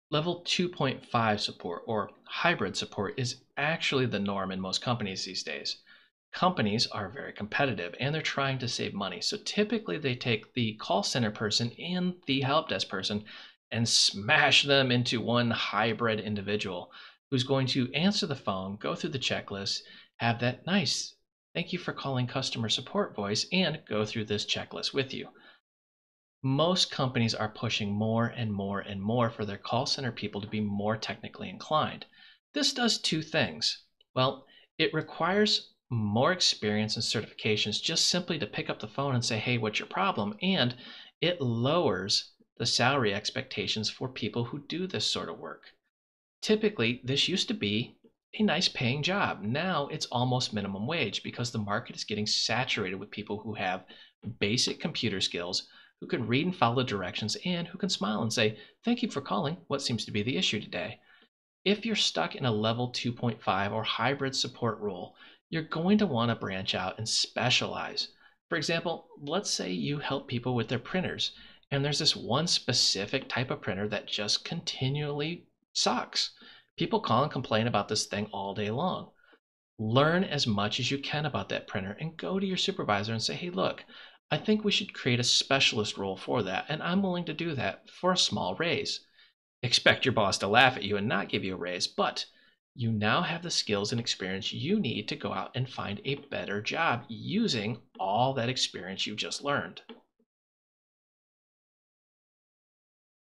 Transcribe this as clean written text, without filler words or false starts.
Level 2.5 support or hybrid support is actually the norm in most companies these days. Companies are very competitive and they're trying to save money. So typically they take the call center person and the help desk person and smash them into one hybrid individual who's going to answer the phone, go through the checklist, have that nice thank you for calling customer support voice, and go through this checklist with you. Most companies are pushing more and more and more for their call center people to be more technically inclined. This does two things. Well, it requires more experience and certifications just simply to pick up the phone and say, hey, what's your problem? And it lowers the salary expectations for people who do this sort of work. Typically, this used to be a nice paying job. Now it's almost minimum wage because the market is getting saturated with people who have basic computer skills, who can read and follow directions, and who can smile and say, thank you for calling. What seems to be the issue today? If you're stuck in a level 2.5 or hybrid support role, you're going to want to branch out and specialize. For example, let's say you help people with their printers, and there's this one specific type of printer that just continually sucks. People call and complain about this thing all day long. Learn as much as you can about that printer and go to your supervisor and say, hey, look, I think we should create a specialist role for that, and I'm willing to do that for a small raise. Expect your boss to laugh at you and not give you a raise, but you now have the skills and experience you need to go out and find a better job using all that experience you just learned.